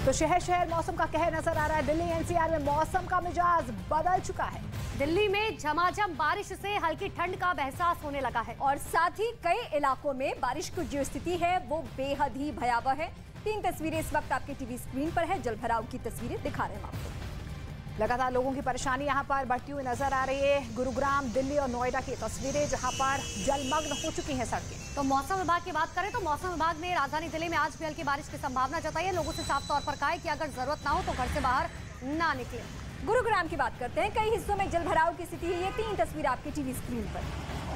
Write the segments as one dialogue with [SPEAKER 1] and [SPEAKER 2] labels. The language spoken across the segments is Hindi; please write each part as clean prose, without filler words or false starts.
[SPEAKER 1] तो शहर शहर मौसम का कहर नजर आ रहा है। दिल्ली एनसीआर में मौसम का मिजाज बदल चुका है।
[SPEAKER 2] दिल्ली में झमाझम बारिश से हल्की ठंड का एहसास होने लगा है
[SPEAKER 3] और साथ ही कई इलाकों में बारिश की जो स्थिति है वो बेहद ही भयावह है। 3 तस्वीरें इस वक्त आपके टीवी स्क्रीन पर है। जलभराव की तस्वीरें दिखा रहे हैं आपको।
[SPEAKER 1] लगातार लोगों की परेशानी यहां पर बढ़ती हुई नजर आ रही है। गुरुग्राम, दिल्ली और नोएडा की तस्वीरें जहां पर जलमग्न हो चुकी हैं सड़कें।
[SPEAKER 2] तो मौसम विभाग की बात करें तो मौसम विभाग ने राजधानी दिल्ली में आज भी हल्की बारिश की संभावना जताई है। लोगों से साफ तौर पर कहा है कि अगर जरूरत ना हो तो घर से बाहर ना निकले।
[SPEAKER 3] गुरुग्राम की बात करते हैं। कई हिस्सों में जलभराव की स्थिति है। ये 3 तस्वीर आपकी टीवी स्क्रीन पर।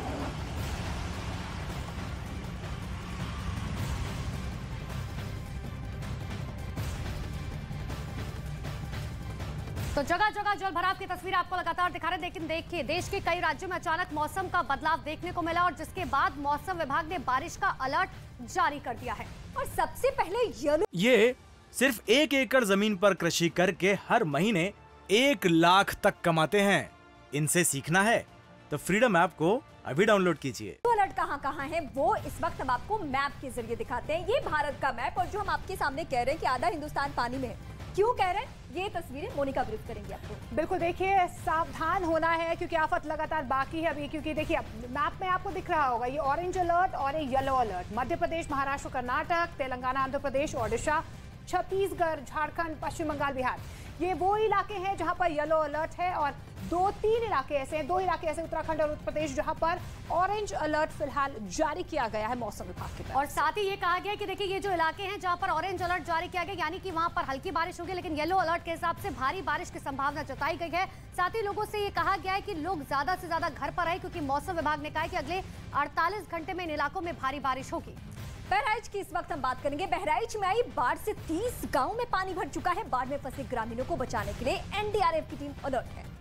[SPEAKER 2] तो जगह जगह जलभराव की तस्वीर आपको लगातार दिखा रहे हैं। लेकिन देखिए, देश के कई राज्यों में अचानक मौसम का बदलाव देखने को मिला और जिसके बाद मौसम विभाग ने बारिश का अलर्ट जारी कर दिया है।
[SPEAKER 3] और सबसे पहले
[SPEAKER 4] ये सिर्फ 1 एकड़ जमीन पर कृषि करके हर महीने 1 लाख तक कमाते हैं। इनसे सीखना है तो फ्रीडम ऐप को अभी डाउनलोड कीजिए।
[SPEAKER 3] अलर्ट कहाँ है वो इस वक्त हम आपको मैप के जरिए दिखाते हैं। ये भारत का मैप और जो हम आपके सामने कह रहे हैं कि आधा हिंदुस्तान पानी में है। क्यों कह रहे हैं ये तस्वीरें मोनिका ब्रीफ करेंगे आपको।
[SPEAKER 1] बिल्कुल, देखिए सावधान होना है क्योंकि आफत लगातार बाकी है अभी। क्योंकि देखिए मैप में आपको दिख रहा होगा ये ऑरेंज अलर्ट और ये येलो अलर्ट। मध्य प्रदेश, महाराष्ट्र, कर्नाटक, तेलंगाना, आंध्र प्रदेश, ओडिशा, छत्तीसगढ़, झारखंड, पश्चिम बंगाल, बिहार, ये वो इलाके हैं जहां पर येलो अलर्ट है। और 2-3 इलाके ऐसे हैं, 2 इलाके ऐसे उत्तराखंड और उत्तर प्रदेश जहां पर ऑरेंज अलर्ट फिलहाल जारी किया गया है मौसम विभाग की तरफ।
[SPEAKER 2] और साथ ही ये कहा गया है कि देखिए ये जो इलाके हैं जहां पर ऑरेंज अलर्ट जारी किया गया यानी कि वहां पर हल्की बारिश होगी, लेकिन येलो अलर्ट के हिसाब से भारी बारिश की संभावना जताई गई है। साथ ही लोगों से ये कहा गया है कि लोग ज्यादा से ज्यादा घर पर रहे क्योंकि मौसम विभाग ने कहा है कि अगले 48 घंटे में इन इलाकों में भारी बारिश होगी।
[SPEAKER 3] बहराइच की इस वक्त हम बात करेंगे। बहराइच में आई बाढ़ से 30 गांव में पानी भर चुका है। बाढ़ में फंसे ग्रामीणों को बचाने के लिए एनडीआरएफ की टीम अलर्ट है।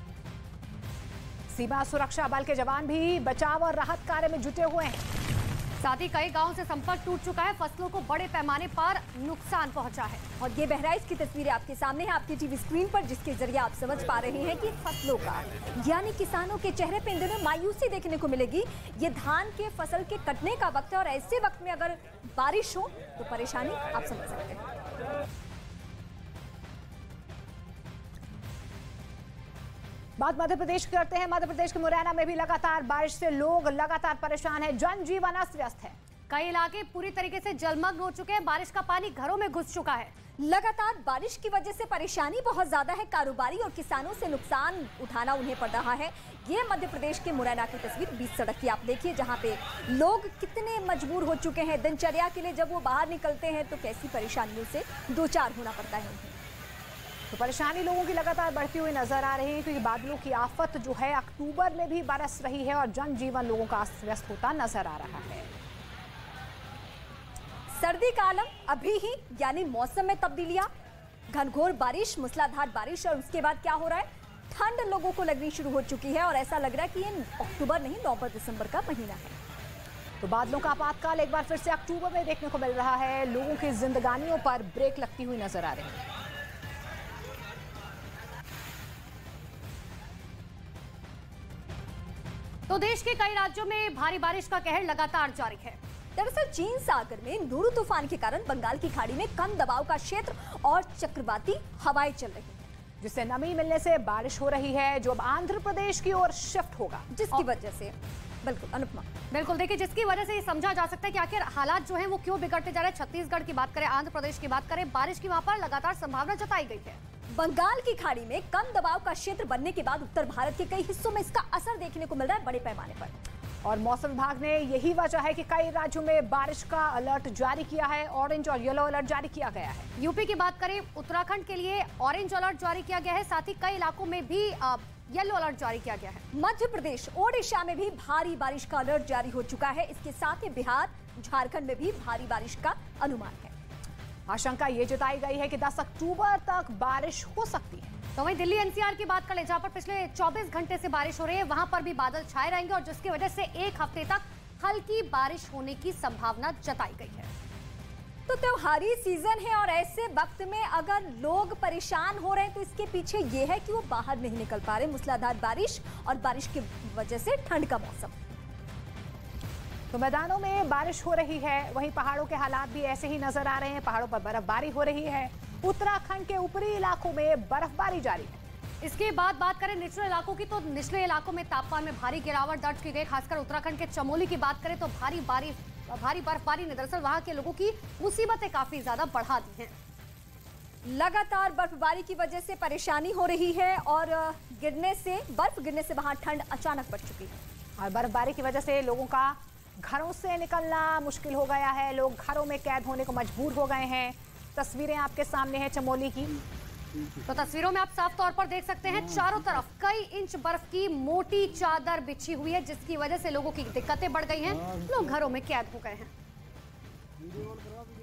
[SPEAKER 1] सीमा सुरक्षा बल के जवान भी बचाव और राहत कार्य में जुटे हुए हैं।
[SPEAKER 2] साथ ही कई गांवों से संपर्क टूट चुका है। फसलों को बड़े पैमाने पर नुकसान पहुंचा है।
[SPEAKER 3] और ये बहराइच की तस्वीरें आपके सामने है आपकी टीवी स्क्रीन पर, जिसके जरिए आप समझ पा रहे हैं कि फसलों का यानी किसानों के चेहरे पे इन दिनों मायूसी देखने को मिलेगी। ये धान के फसल के कटने का वक्त है और ऐसे वक्त में अगर बारिश हो तो परेशानी आप समझ सकते हैं।
[SPEAKER 1] बात मध्य प्रदेश की करते हैं। मध्य प्रदेश के मुरैना में भी लगातार बारिश से लोग लगातार परेशान है। जनजीवन अस्त व्यस्त है।
[SPEAKER 2] कई इलाके पूरी तरीके से जलमग्न हो चुके हैं। बारिश का पानी घरों में घुस चुका है।
[SPEAKER 3] लगातार बारिश की वजह से परेशानी बहुत ज्यादा है। कारोबारी और किसानों से नुकसान उठाना उन्हें पड़ रहा है। ये मध्य प्रदेश के मुरैना की तस्वीर बीच सड़क की आप देखिए, जहां पे लोग कितने मजबूर हो चुके हैं दिनचर्या के लिए। जब वो बाहर निकलते हैं तो कैसी परेशानियों से 2-4 होना पड़ता है उन्हें।
[SPEAKER 1] तो परेशानी लोगों की लगातार बढ़ती हुई नजर आ रही है क्योंकि बादलों की आफत जो है अक्टूबर में भी बरस रही है और जनजीवन लोगों का अस्त व्यस्त होता नजर आ रहा है।
[SPEAKER 3] सर्दी का आलम अभी ही, यानी मौसम में तब्दीलियां, घनघोर बारिश, मूसलाधार बारिश और उसके बाद क्या हो रहा है, ठंड लोगों को लगनी शुरू हो चुकी है। और ऐसा लग रहा है कि ये अक्टूबर नहीं नवंबर-दिसंबर का महीना है।
[SPEAKER 1] तो बादलों का आपातकाल एक बार फिर से अक्टूबर में देखने को मिल रहा है। लोगों की जिंदगानियों पर ब्रेक लगती हुई नजर आ रही है।
[SPEAKER 2] तो देश के कई राज्यों में भारी बारिश का कहर लगातार जारी है।
[SPEAKER 3] दरअसल चीन सागर में नूरू तूफान के कारण बंगाल की खाड़ी में कम दबाव का क्षेत्र और चक्रवाती हवाएं चल रही हैं,
[SPEAKER 1] जिससे नमी मिलने से बारिश हो रही है जो अब आंध्र प्रदेश की ओर शिफ्ट होगा।
[SPEAKER 3] जिसकी वजह से बिल्कुल अनुपमा,
[SPEAKER 2] बिल्कुल देखिए, जिसकी वजह से ये समझा जा सकता है कि आखिर हालात जो हैं वो क्यों बिगड़ते जा रहे हैं। छत्तीसगढ़ की बात करें, आंध्र प्रदेश की बात करें, बारिश की वहां पर लगातार संभावना जताई गई है।
[SPEAKER 3] बंगाल की खाड़ी में कम दबाव का क्षेत्र बनने के बाद उत्तर भारत के कई हिस्सों में इसका असर देखने को मिल रहा है बड़े पैमाने पर।
[SPEAKER 1] और मौसम विभाग ने यही वजह है कि कई राज्यों में बारिश का अलर्ट जारी किया है। ऑरेंज और येलो अलर्ट जारी किया गया है।
[SPEAKER 2] यूपी की बात करें, उत्तराखंड के लिए ऑरेंज अलर्ट जारी किया गया है। साथ ही कई इलाकों में भी येलो अलर्ट जारी किया गया है।
[SPEAKER 3] मध्य प्रदेश, ओडिशा में भी भारी बारिश का अलर्ट जारी हो चुका है। इसके साथ ही बिहार, झारखंड में भी भारी बारिश का अनुमान है।
[SPEAKER 1] आशंका ये जताई गई है कि 10 अक्टूबर तक बारिश हो सकती है।
[SPEAKER 2] तो वहीं दिल्ली एनसीआर की बात करें, जहां पर पिछले 24 घंटे से बारिश हो रही है, वहां पर भी बादल छाए रहेंगे और जिसकी वजह से 1 हफ्ते तक हल्की बारिश होने की संभावना जताई गई है।
[SPEAKER 3] तो त्योहारी सीजन है और ऐसे वक्त में अगर लोग परेशान हो रहे हैं तो इसके पीछे ये है कि वो बाहर नहीं निकल पा रहे। मूसलाधार बारिश और बारिश की वजह से ठंड का मौसम।
[SPEAKER 1] तो मैदानों में बारिश हो रही है, वहीं पहाड़ों के हालात भी ऐसे ही नजर आ रहे हैं। पहाड़ों पर बर्फबारी हो रही है। उत्तराखंड के ऊपरी इलाकों में बर्फबारी जारी है।
[SPEAKER 2] इसके बाद बात करें निचले इलाकों की, तो निचले इलाकों में तापमान में भारी गिरावट दर्ज की गई। खासकर उत्तराखंड के चमोली की बात करें तो भारी बर्फबारी ने दरअसल वहां के लोगों की मुसीबतें काफी ज्यादा बढ़ा दी हैं।
[SPEAKER 3] लगातार बर्फबारी की वजह से परेशानी हो रही है और बर्फ गिरने से वहां ठंड अचानक बढ़ चुकी है
[SPEAKER 1] और बर्फबारी की वजह से लोगों का घरों से निकलना मुश्किल हो गया है। लोग घरों में कैद होने को मजबूर हो गए हैं। तस्वीरें आपके सामने हैं चमोली की।
[SPEAKER 2] तो तस्वीरों में आप साफ तौर पर देख सकते हैं चारों तरफ कई इंच बर्फ की मोटी चादर बिछी हुई है, जिसकी वजह से लोगों की दिक्कतें बढ़ गई हैं। लोग घरों में कैद हो गए हैं।